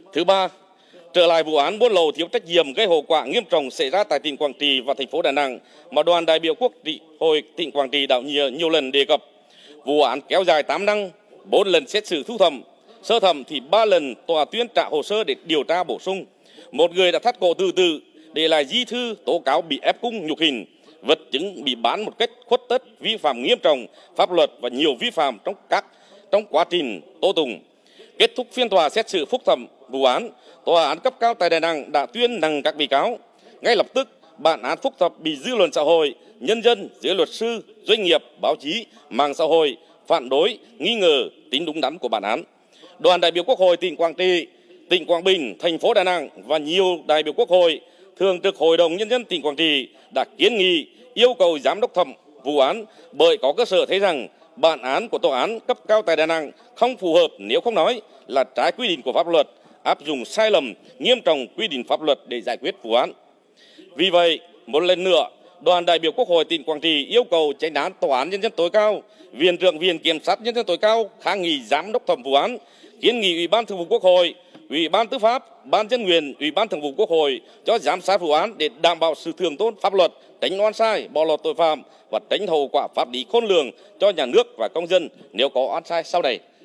Thứ ba, trở lại vụ án buôn lậu thiếu trách nhiệm gây hậu quả nghiêm trọng xảy ra tại tỉnh Quảng Trị và thành phố Đà Nẵng mà đoàn đại biểu Quốc hội tỉnh Quảng Trị đã nhiều lần đề cập. Vụ án kéo dài 8 năm, 4 lần xét xử thu thẩm, sơ thẩm thì 3 lần tòa tuyên trả hồ sơ để điều tra bổ sung. Một người đã thắt cổ tự tử, để lại di thư tố cáo bị ép cung nhục hình, vật chứng bị bán một cách khuất tất, vi phạm nghiêm trọng pháp luật và nhiều vi phạm trong quá trình tố tụng. Kết thúc phiên tòa xét xử phúc thẩm vụ án, tòa án cấp cao tại Đà Nẵng đã tuyên nặng các bị cáo. Ngay lập tức, bản án phúc thẩm bị dư luận xã hội, nhân dân, giới luật sư, doanh nghiệp, báo chí, mạng xã hội phản đối, nghi ngờ tính đúng đắn của bản án. Đoàn đại biểu Quốc hội tỉnh Quảng Trị, tỉnh Quảng Bình, thành phố Đà Nẵng và nhiều đại biểu Quốc hội, Thường trực Hội đồng Nhân dân tỉnh Quảng Trị đã kiến nghị yêu cầu giám đốc thẩm vụ án bởi có cơ sở thấy rằng bản án của tòa án cấp cao tại Đà Nẵng không phù hợp, nếu không nói là trái quy định của pháp luật, áp dụng sai lầm nghiêm trọng quy định pháp luật để giải quyết vụ án. Vì vậy, một lần nữa, đoàn đại biểu Quốc hội tỉnh Quảng Trị yêu cầu Chánh án Tòa án Nhân dân tối cao, Viện trưởng Viện Kiểm sát Nhân dân tối cao kháng nghị giám đốc thẩm vụ án, kiến nghị Ủy ban Thường vụ Quốc hội, Ủy ban Tư pháp, Ban Dân nguyện, Ủy ban Thường vụ Quốc hội cho giám sát vụ án để đảm bảo sự thượng tôn pháp luật, tránh oan sai, bỏ lọt tội phạm và tránh hậu quả pháp lý khôn lường cho nhà nước và công dân nếu có oan sai sau này.